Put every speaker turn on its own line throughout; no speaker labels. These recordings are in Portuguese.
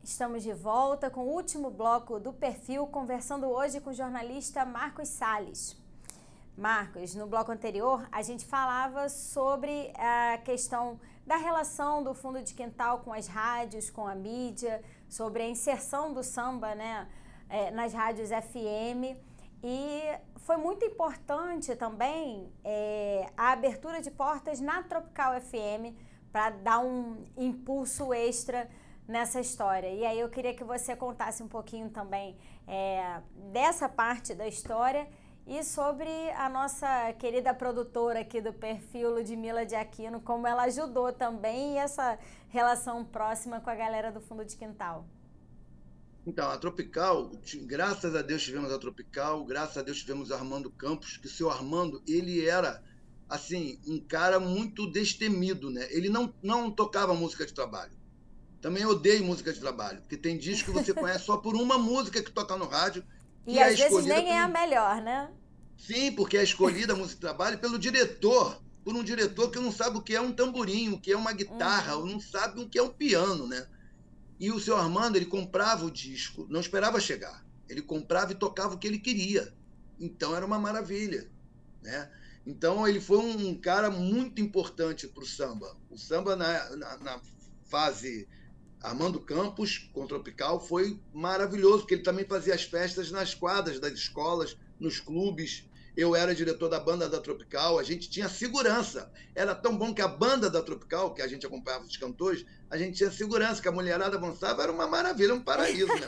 Estamos de volta com o último bloco do Perfil, conversando hoje com o jornalista Marcos Salles. Marcos, no bloco anterior a gente falava sobre a questão da relação do fundo de quintal com as rádios, com a mídia, sobre a inserção do samba, né, nas rádios FM. E foi muito importante também a abertura de portas na Tropical FM para dar um impulso extra nessa história. E aí eu queria que você contasse um pouquinho também dessa parte da história e sobre a nossa querida produtora aqui do Perfil, Ludmila de Aquino, como ela ajudou também e essa relação próxima com a galera do Fundo de Quintal.
Então, a Tropical, graças a Deus tivemos a Tropical, graças a Deus tivemos o Armando Campos, que o seu Armando, ele era, assim, um cara muito destemido, né? Ele não tocava música de trabalho. Também odeio música de trabalho, porque tem disco que você conhece só por uma música que toca no rádio.
E às vezes nem é a melhor, né?
Sim, porque é escolhida a música de trabalho pelo diretor, por um diretor que não sabe o que é um tamborim, o que é uma guitarra, ou não sabe o que é um piano, né? E o seu Armando, ele comprava o disco, não esperava chegar. Ele comprava e tocava o que ele queria. Então era uma maravilha, né? Então ele foi um cara muito importante para o samba. O samba na fase Armando Campos com Tropical foi maravilhoso, porque ele também fazia as festas nas quadras das escolas, nos clubes. Eu era diretor da banda da Tropical, a gente tinha segurança. Era tão bom que a banda da Tropical, que a gente acompanhava os cantores, a gente tinha segurança, que a mulherada avançava, era uma maravilha, um paraíso, né?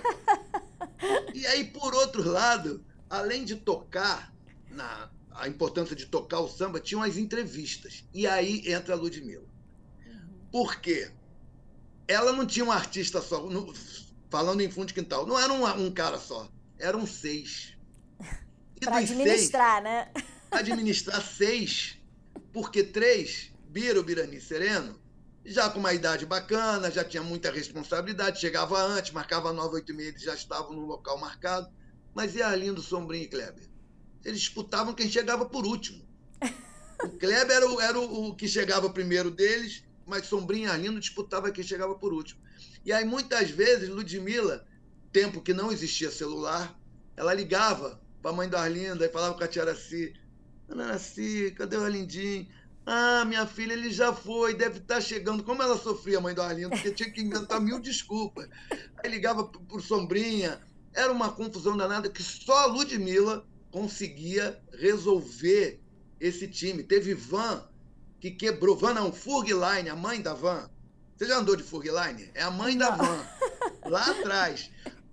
E aí, por outro lado, além de tocar, a importância de tocar o samba, tinham as entrevistas. E aí entra a Ludmila. Por quê? Ela não tinha um artista só, falando em Fundo de Quintal, não era um cara só, eram 6.
Para administrar,
6,
né?
Administrar 6, porque 3, Bira, o Birani Sereno, já com uma idade bacana, já tinha muita responsabilidade, chegava antes, marcava 9, 8 e meia, eles já estavam no local marcado. Mas e Arlindo, Sombrinha e Kleber? Eles disputavam quem chegava por último. O Kleber era o que chegava primeiro deles, mas Sombrinha e Arlindo disputava quem chegava por último. E aí, muitas vezes, Ludmila, tempo que não existia celular, ela ligava para a mãe do Arlindo, aí falava com a tia Araci: Ana Araci, cadê o Arlindinho? Ah, minha filha, ele já foi, deve estar chegando. Como ela sofria, a mãe do Arlindo, porque tinha que inventar 1000 desculpas. Aí ligava por Sombrinha. Era uma confusão danada que só a Ludmila conseguia resolver esse time. Teve Van, que quebrou. Van não, Furgline, a mãe da Van. Você já andou de Furgline? É a mãe da Van. Lá atrás.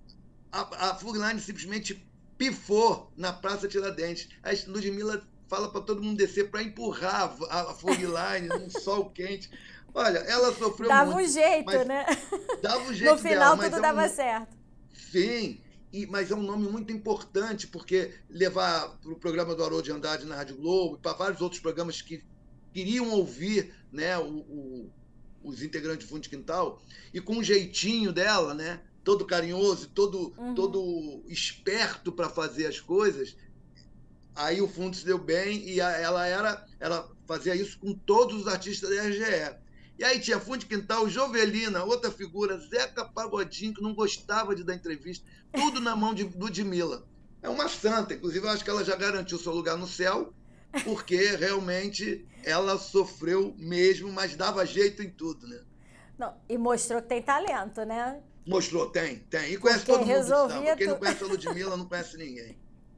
A Furgline simplesmente pifou na Praça Tiradentes. A Ludmila fala para todo mundo descer para empurrar a Furgline num sol quente. Olha, ela sofreu
dava
muito.
Um jeito, né?
Dava um jeito
no final
dela,
tudo dava certo.
Sim, mas é um nome muito importante, porque levar para o programa do Haroldo de Andrade na Rádio Globo, para vários outros programas que queriam ouvir, né, os integrantes do Fundo de Quintal, e com um jeitinho dela, né, todo carinhoso, todo esperto para fazer as coisas, aí o Fundo se deu bem e ela fazia isso com todos os artistas da RGE. E aí tinha Fundo de Quintal, Jovelina, outra figura, Zeca Pagodinho, que não gostava de dar entrevista, tudo na mão de Ludmila. É uma santa, inclusive eu acho que ela já garantiu seu lugar no céu, porque realmente ela sofreu mesmo, mas dava jeito em tudo, né?
Não, e mostrou que tem talento, né?
Mostrou, tem. E conhece todo mundo do samba. Quem não conhece a Ludmila não conhece ninguém.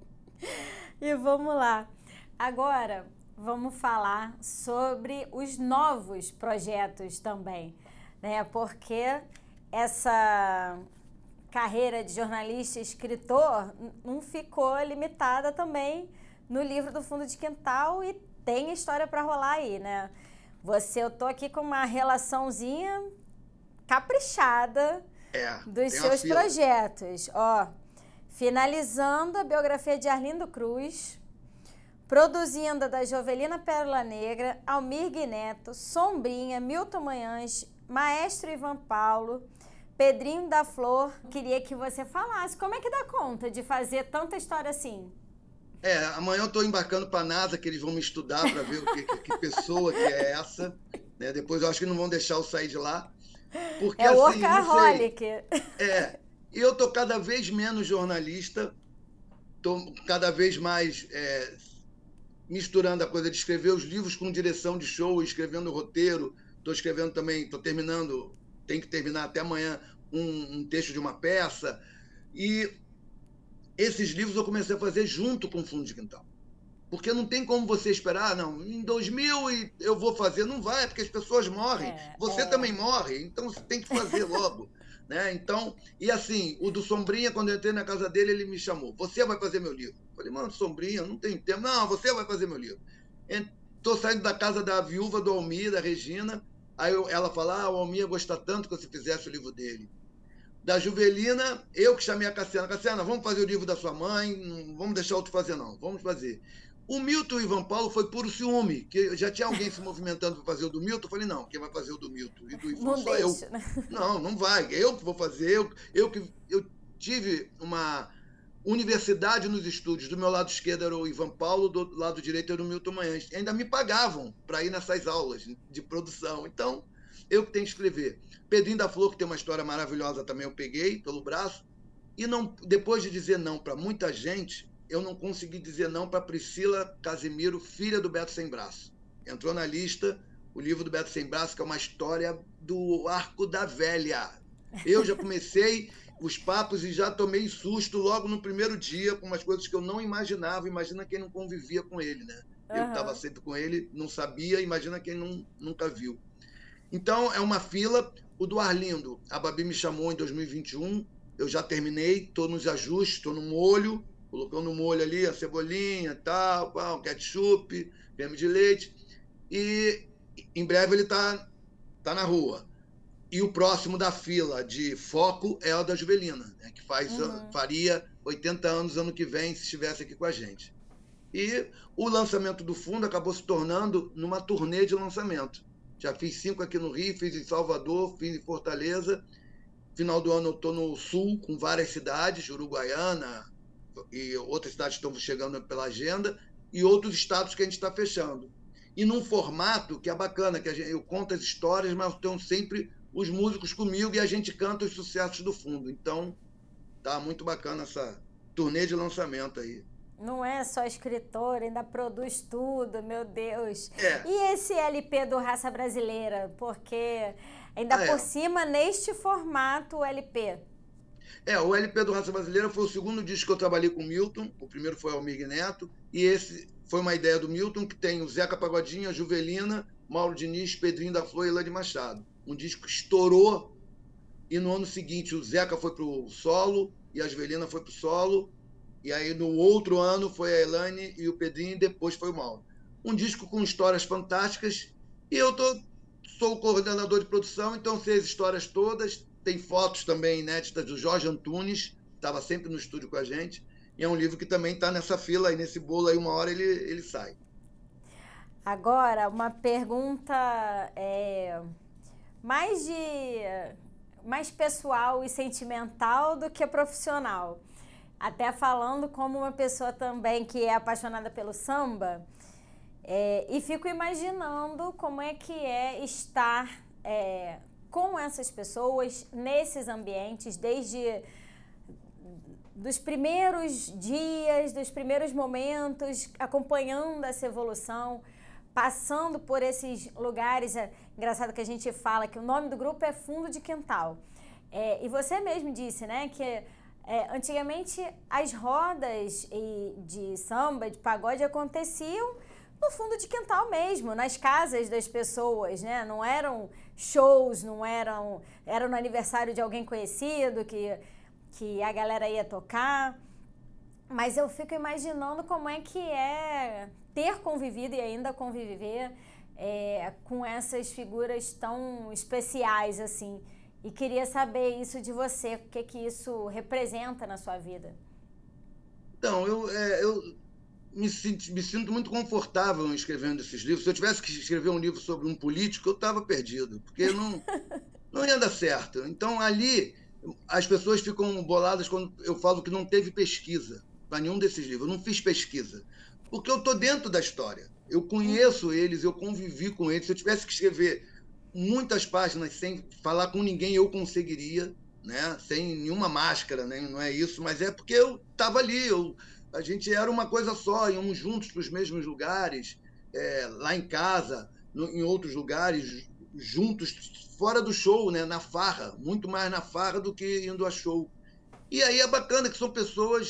E vamos lá. Agora, vamos falar sobre os novos projetos também, né? Porque essa carreira de jornalista e escritor não ficou limitada também no livro do Fundo de Quintal e tem história para rolar aí, né? Eu tô aqui com uma relaçãozinha caprichada dos seus projetos. Ó, finalizando a biografia de Arlindo Cruz, produzindo a da Jovelina Pérola Negra, Almir Neto, Sombrinha, Milton Manhães, Maestro Ivan Paulo, Pedrinho da Flor. Queria que você falasse como é que dá conta de fazer tanta história assim.
Amanhã eu estou embarcando para a NASA, que eles vão me estudar para ver que pessoa que é essa. Né? Depois eu acho que não vão deixar eu sair de lá. Porque,
É
assim, não sei.
workaholic.
Eu tô cada vez menos jornalista, tô cada vez mais misturando a coisa de escrever os livros com direção de show, escrevendo roteiro. Estou escrevendo também, estou terminando, tenho que terminar até amanhã um texto de uma peça. E esses livros eu comecei a fazer junto com o Fundo de Quintal. Porque não tem como você esperar, não, em 2000 eu vou fazer. Não vai, porque as pessoas morrem. Você também morre, então você tem que fazer logo. Né? Então, e assim, o do Sombrinha, quando eu entrei na casa dele, ele me chamou. Você vai fazer meu livro. Eu falei, mano, Sombrinha, não tem tempo. Não, você vai fazer meu livro. Estou saindo da casa da viúva do Almir, da Regina. Aí ela fala, o Almir ia gostar tanto que você fizesse o livro dele. Da Juvelina, eu que chamei a Cassiana. Cassiana, vamos fazer o livro da sua mãe, não vamos deixar outro fazer, não. Vamos fazer. O Milton e o Ivan Paulo foi puro ciúme, que já tinha alguém se movimentando para fazer o do Milton. Eu falei, não, quem vai fazer o do Milton e do Ivan
Não
sou
deixa,
eu.
né?
Não, não vai. Eu que vou fazer. Eu tive uma universidade nos estúdios. Do meu lado esquerdo era o Ivan Paulo, do lado direito era o Milton Manhães. E ainda me pagavam para ir nessas aulas de produção. Então, eu que tenho que escrever. Pedrinho da Flor, que tem uma história maravilhosa também, eu peguei pelo braço. E não, depois de dizer não para muita gente, eu não consegui dizer não para Priscila Casimiro, filha do Beto Sem Braço. Entrou na lista o livro do Beto Sem Braço, que é uma história do Arco da Velha. Eu já comecei os papos e já tomei susto logo no primeiro dia com umas coisas que eu não imaginava. Imagina quem não convivia com ele, né? Eu estava sempre com ele, não sabia, imagina quem nunca viu. Então, é uma fila. O do Arlindo, a Babi me chamou em 2021, eu já terminei, estou nos ajustes, estou no molho, colocando no molho ali a cebolinha, tal, o ketchup, creme de leite, e em breve ele está na rua. E o próximo da fila de foco é o da Juvelina, né, que faria 80 anos ano que vem, se estivesse aqui com a gente. E o lançamento do Fundo acabou se tornando numa turnê de lançamento. Já fiz 5 aqui no Rio, fiz em Salvador, fiz em Fortaleza. Final do ano eu estou no Sul, com várias cidades, Uruguaiana e outras cidades que estão chegando pela agenda, e outros estados que a gente está fechando. E num formato que é bacana, que eu conto as histórias, mas estão sempre os músicos comigo e a gente canta os sucessos do Fundo. Então, tá muito bacana essa turnê de lançamento aí.
Não é só escritor, ainda produz tudo, meu Deus.
É.
E esse LP do Raça Brasileira? Porque ainda por cima, neste formato, o LP.
O LP do Raça Brasileira foi o segundo disco que eu trabalhei com o Milton. O primeiro foi o Almir Neto. E esse foi uma ideia do Milton, que tem o Zeca Pagodinho, a Juvelina, Mauro Diniz, Pedrinho da Flor e Elane Machado. Um disco que estourou. E no ano seguinte o Zeca foi pro solo e a Juvelina foi pro solo. E aí, no outro ano, foi a Elane e o Pedrinho, e depois foi o Mauro. Um disco com histórias fantásticas. E eu sou o coordenador de produção, então sei as histórias todas. Tem fotos também inéditas do Jorge Antunes, estava sempre no estúdio com a gente. E é um livro que também está nessa fila aí, nesse bolo aí, uma hora ele sai.
Agora, uma pergunta mais pessoal e sentimental do que profissional. Até falando como uma pessoa também que é apaixonada pelo samba, e fico imaginando como é que é estar com essas pessoas nesses ambientes, desde dos primeiros dias, dos primeiros momentos, acompanhando essa evolução, passando por esses lugares. É engraçado que a gente fala que o nome do grupo é Fundo de Quintal. E você mesmo disse, né, que antigamente as rodas de samba, de pagode aconteciam no fundo de quintal mesmo, nas casas das pessoas, né? Não eram shows, era no aniversário de alguém conhecido que a galera ia tocar. Mas eu fico imaginando como é que é ter convivido e ainda conviver com essas figuras tão especiais assim. E queria saber isso de você, o que isso representa na sua vida.
Então, eu me sinto muito confortável escrevendo esses livros. Se eu tivesse que escrever um livro sobre um político, eu estava perdido, porque não ia dar certo. Então, ali, as pessoas ficam boladas quando eu falo que não teve pesquisa para nenhum desses livros. Eu não fiz pesquisa, porque eu estou dentro da história. Eu conheço eles, eu convivi com eles. Se eu tivesse que escrever muitas páginas sem falar com ninguém eu conseguiria, né? Sem nenhuma máscara, né? Não é isso, mas é porque eu estava ali, a gente era uma coisa só, íamos juntos para os mesmos lugares, lá em casa, em outros lugares, juntos, fora do show, né? Na farra, muito mais na farra do que indo a show. E aí é bacana que são pessoas,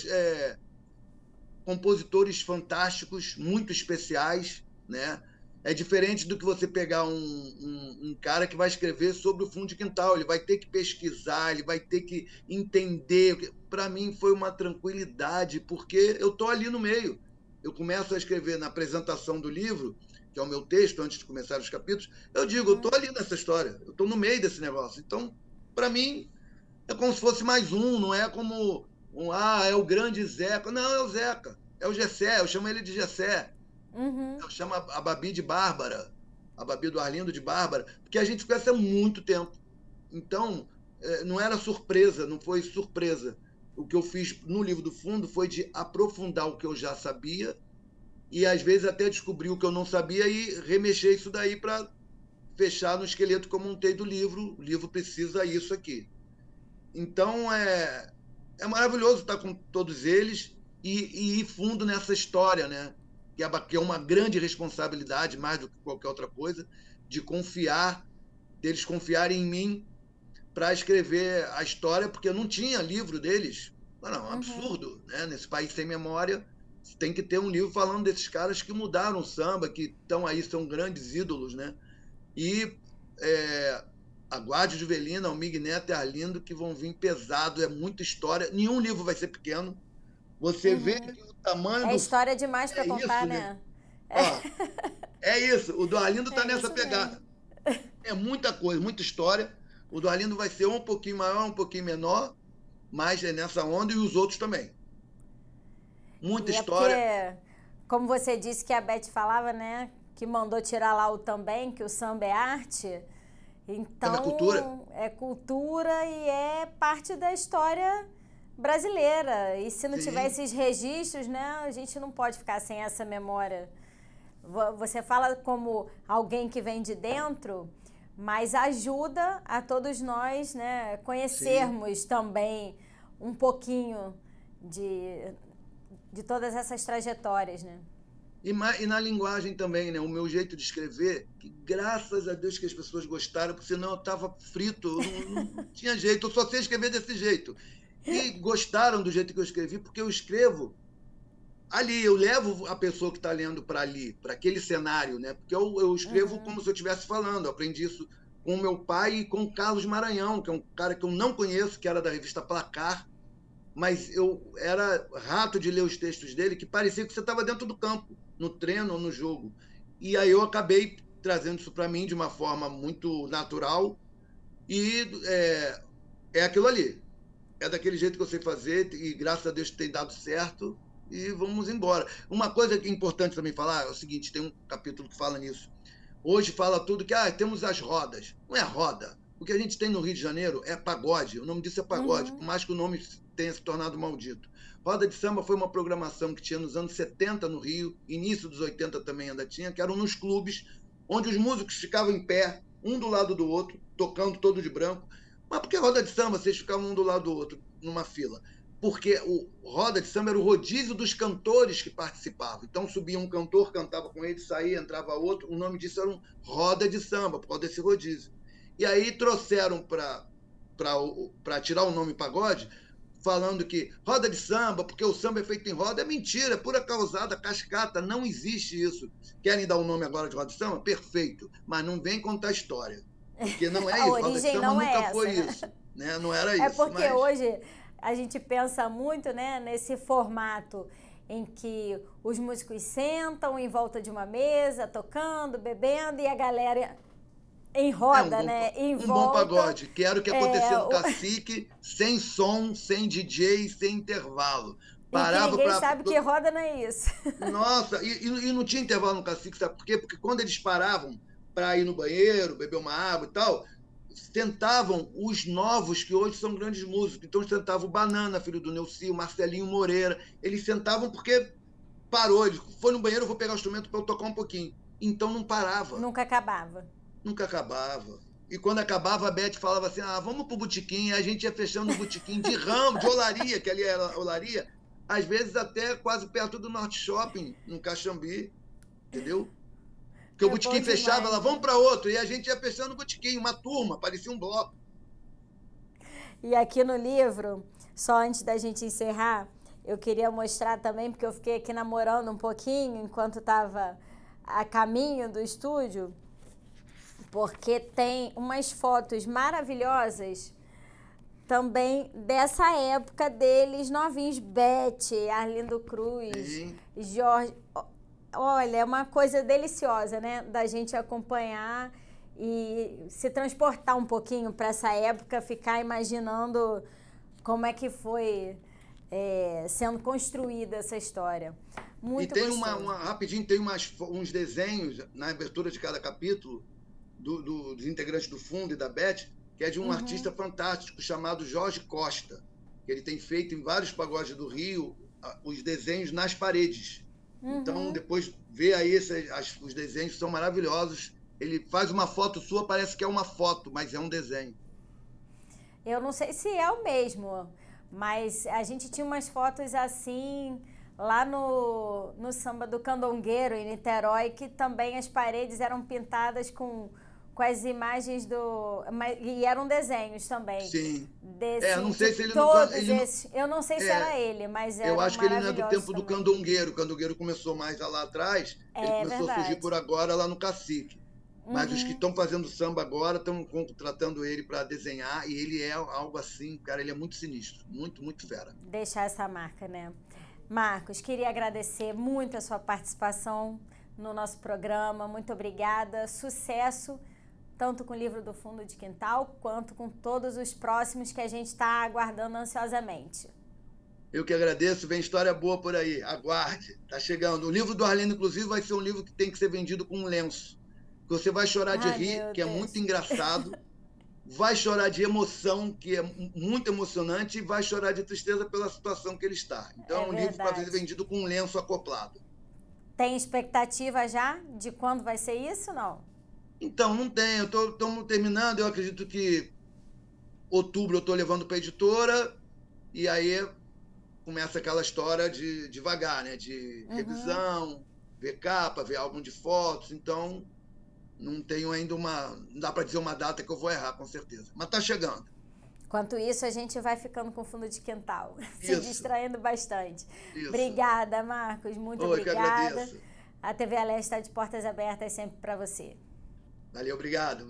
compositores fantásticos, muito especiais, né? É diferente do que você pegar um cara que vai escrever sobre o fundo de quintal. Ele vai ter que pesquisar, ele vai ter que entender. Para mim foi uma tranquilidade, porque eu estou ali no meio. Eu começo a escrever na apresentação do livro, que é o meu texto, antes de começar os capítulos, eu digo, eu estou ali nessa história, eu estou no meio desse negócio. Então, para mim, é como se fosse mais um, não é como é o grande Zeca. Não, é o Zeca, é o Gessé, eu chamo ele de Gessé.
Uhum.
Eu chamo a Babi de Bárbara, a Babi do Arlindo de Bárbara, porque a gente se conhece há muito tempo. Então, não era surpresa, não foi surpresa. O que eu fiz no livro do fundo foi de aprofundar o que eu já sabia e, às vezes, até descobrir o que eu não sabia e remexer isso daí para fechar no esqueleto que eu montei do livro. O livro precisa isso aqui. Então, é maravilhoso estar com todos eles e ir fundo nessa história, né? Que é uma grande responsabilidade, mais do que qualquer outra coisa, de confiar, deles confiarem em mim para escrever a história, porque eu não tinha livro deles. Não, é um absurdo, né? Nesse país sem memória, tem que ter um livro falando desses caras que mudaram o samba, que estão aí, são grandes ídolos, né? E aguarde Juvelina, Almig Neto e Arlindo, que vão vir pesado, é muita história. Nenhum livro vai ser pequeno. Você vê que o tamanho
É
do.
história demais para
É
contar,
isso, né?
né?
Ó, é isso. O do Arlindo tá
É
nessa
isso
pegada.
mesmo.
É muita coisa, muita história. O do Arlindo vai ser um pouquinho maior, um pouquinho menor, mas é nessa onda e os outros também. Muita
E é porque,
história.
como você disse que a Beth falava, né? Que mandou tirar lá o também, que o samba é arte.
Samba é cultura.
Então, é cultura e é parte da história brasileira. E se não tiver
Sim,
esses registros, né? A gente não pode ficar sem essa memória. Você fala como alguém que vem de dentro, mas ajuda a todos nós, né,
sim.
conhecermos também um pouquinho de todas essas trajetórias, né?
E na linguagem também, né? O meu jeito de escrever, que graças a Deus que as pessoas gostaram, porque senão eu estava frito, eu não tinha jeito, eu só sei escrever desse jeito. E gostaram do jeito que eu escrevi, porque eu escrevo ali, eu levo a pessoa que está lendo para ali, para aquele cenário, né? Porque eu escrevo como se eu estivesse falando. Eu aprendi isso com o meu pai e com o Carlos Maranhão, que é um cara que eu não conheço, que era da revista Placar, mas eu era rato de ler os textos dele, que parecia que você estava dentro do campo, no treino ou no jogo. E aí eu acabei trazendo isso para mim de uma forma muito natural e é aquilo ali. É daquele jeito que eu sei fazer e graças a Deus tem dado certo e vamos embora. Uma coisa que é importante também falar é o seguinte, tem um capítulo que fala nisso. Hoje fala tudo que temos as rodas. Não é roda. O que a gente tem no Rio de Janeiro é pagode. O nome disso é pagode, por mais que o nome tenha se tornado maldito. Roda de samba foi uma programação que tinha nos anos 70 no Rio, início dos 80 também ainda tinha, que eram nos clubes, onde os músicos ficavam em pé, um do lado do outro, tocando todo de branco. Mas por que roda de samba vocês ficavam um do lado do outro, numa fila? Porque o roda de samba era o rodízio dos cantores que participavam. Então subia um cantor, cantava com ele, saía, entrava outro. O nome disso era um roda de samba, por causa desse rodízio. E aí trouxeram para tirar o nome pagode, falando que roda de samba, porque o samba é feito em roda, é mentira, é pura causada, cascata, não existe isso. Querem dar o nome agora de roda de samba? Perfeito, mas não vem contar história, porque não é
A
isso, roda de
origem
samba
não
nunca
é essa,
foi
né?
isso, né? Não era
É
isso,
porque
mas
hoje a gente pensa muito, né, nesse formato em que os músicos sentam em volta de uma mesa, tocando, bebendo e a galera em
é
roda, né, em
um bom
volta.
pagode, que era o que acontecia no Cacique, sem som, sem DJ, sem intervalo.
E que
Parava
ninguém
para.
sabe que roda não é isso.
Nossa, e não tinha intervalo no Cacique, sabe por quê? Porque quando eles paravam para ir no banheiro, beber uma água e tal, sentavam os novos, que hoje são grandes músicos. Então sentava o Banana, filho do Neuci, o Marcelinho Moreira. Eles sentavam porque parou. Ele foi no banheiro, eu vou pegar o instrumento para eu tocar um pouquinho. Então não parava.
Nunca acabava.
Nunca acabava. E quando acabava, a Beth falava assim, vamos pro botequim. E a gente ia fechando o botequim de ramo, de olaria, que ali era olaria, às vezes até quase perto do Norte Shopping, no Caxambi, entendeu? Porque o
É bom
botequim fechava,
demais,
ela, vamos
né?
para outro. E a gente ia fechando o botequim, uma turma, parecia um bloco.
E aqui no livro, só antes da gente encerrar, eu queria mostrar também, porque eu fiquei aqui namorando um pouquinho enquanto estava a caminho do estúdio, porque tem umas fotos maravilhosas também dessa época deles novinhos, Beth, Arlindo Cruz,
Sim.
Jorge. Olha, é uma coisa deliciosa, né? Da gente acompanhar e se transportar um pouquinho para essa época, ficar imaginando como é que foi sendo construída essa história. Muito
E tem
gostoso.
rapidinho, tem uns desenhos na abertura de cada capítulo dos integrantes do Fundo e da Beth, que é de um artista fantástico chamado Jorge Costa, que ele tem feito em vários pagodes do Rio os desenhos nas paredes. Então, depois vê aí os desenhos, são maravilhosos. Ele faz uma foto sua, parece que é uma foto, mas é um desenho.
Eu não sei se é o mesmo, mas a gente tinha umas fotos assim lá no samba do Candongueiro, em Niterói, que também as paredes eram pintadas com as imagens e eram desenhos também.
Sim.
Não
sei se ele
todos
ele não,
esses. Eu não sei se era ele, mas
eu
eram
acho que ele não é do
maravilhosos
tempo do
também.
Candongueiro. O Candongueiro começou mais lá atrás, ele
É
começou a surgir
verdade.
por agora lá no Cacique. Mas os que estão fazendo samba agora estão contratando ele para desenhar, e ele é algo assim, cara, ele é muito sinistro, muito, muito fera.
Deixar essa marca, né? Marcos, queria agradecer muito a sua participação no nosso programa. Muito obrigada. Sucesso, tanto com o livro do Fundo de Quintal, quanto com todos os próximos que a gente está aguardando ansiosamente.
Eu que agradeço, vem história boa por aí, aguarde, tá chegando. O livro do Arlindo, inclusive, vai ser um livro que tem que ser vendido com um lenço. Você vai chorar de
Ai,
rir,
meu
que é
Deus.
muito engraçado, vai chorar de emoção, que é muito emocionante, e vai chorar de tristeza pela situação que ele está. Então,
É
é um livro para ser
verdade.
vendido com um lenço acoplado.
Tem expectativa já de quando vai ser isso, não?
Então, não tem, estamos terminando, eu acredito que outubro eu estou levando para a editora, e aí começa aquela história de devagar, né? De revisão, ver capa, ver álbum de fotos. Então, não tenho ainda não dá para dizer uma data que eu vou errar, com certeza. Mas está chegando.
Enquanto isso, a gente vai ficando com fundo de quintal, se
Isso.
distraindo bastante.
Isso.
Obrigada, Marcos, muito
Oi,
obrigada.
que agradeço.
A TV Aleste está de portas abertas sempre para você.
Valeu, obrigado.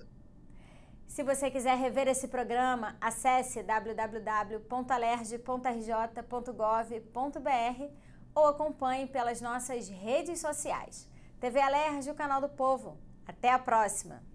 Se você quiser rever esse programa, acesse www.alerj.rj.gov.br ou acompanhe pelas nossas redes sociais. TV Alerj, o canal do povo. Até a próxima!